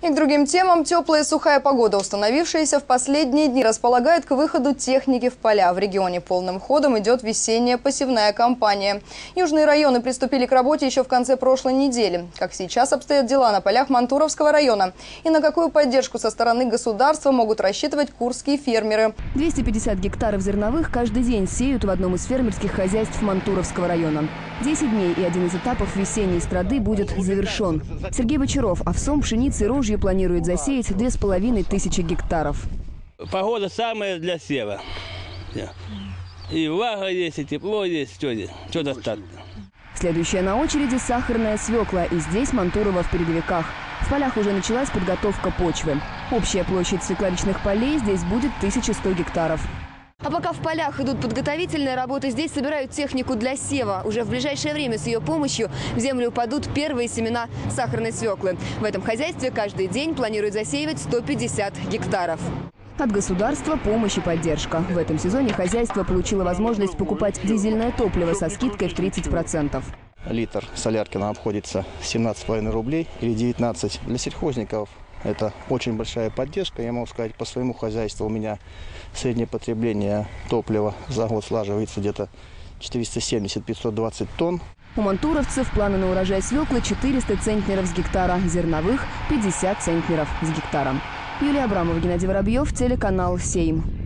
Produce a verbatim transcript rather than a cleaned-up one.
И к другим темам. Теплая и сухая погода, установившаяся в последние дни, располагает к выходу техники в поля. В регионе полным ходом идет весенняя посевная кампания. Южные районы приступили к работе еще в конце прошлой недели. Как сейчас обстоят дела на полях Мантуровского района? И на какую поддержку со стороны государства могут рассчитывать курские фермеры? двести пятьдесят гектаров зерновых каждый день сеют в одном из фермерских хозяйств Мантуровского района. десять дней и один из этапов весенней страды будет завершен. Сергей Бочаров овсом, пшеницей, рожью планирует засеять две с половиной тысячи гектаров. Погода самая для сева. И влага есть, и тепло есть, все, все достаточно. Следующая на очереди сахарная свекла, и здесь Мантурово в передовиках. В полях уже началась подготовка почвы. Общая площадь свекловичных полей здесь будет тысяча сто гектаров. А пока в полях идут подготовительные работы, здесь собирают технику для сева. Уже в ближайшее время с ее помощью в землю упадут первые семена сахарной свеклы. В этом хозяйстве каждый день планируют засеивать сто пятьдесят гектаров. От государства помощь и поддержка. В этом сезоне хозяйство получило возможность покупать дизельное топливо со скидкой в тридцать процентов. Литр солярки нам обходится семнадцать с половиной рублей или девятнадцать. Для сельхозников это очень большая поддержка. Я могу сказать, по своему хозяйству у меня среднее потребление топлива за год слаживается где-то четыреста семьдесят — пятьсот двадцать тонн. У мантуровцев планы на урожай свеклы четыреста центнеров с гектара, зерновых пятьдесят центнеров с гектара. Юлия Абрамова, Геннадий Воробьев, телеканал «Сейм».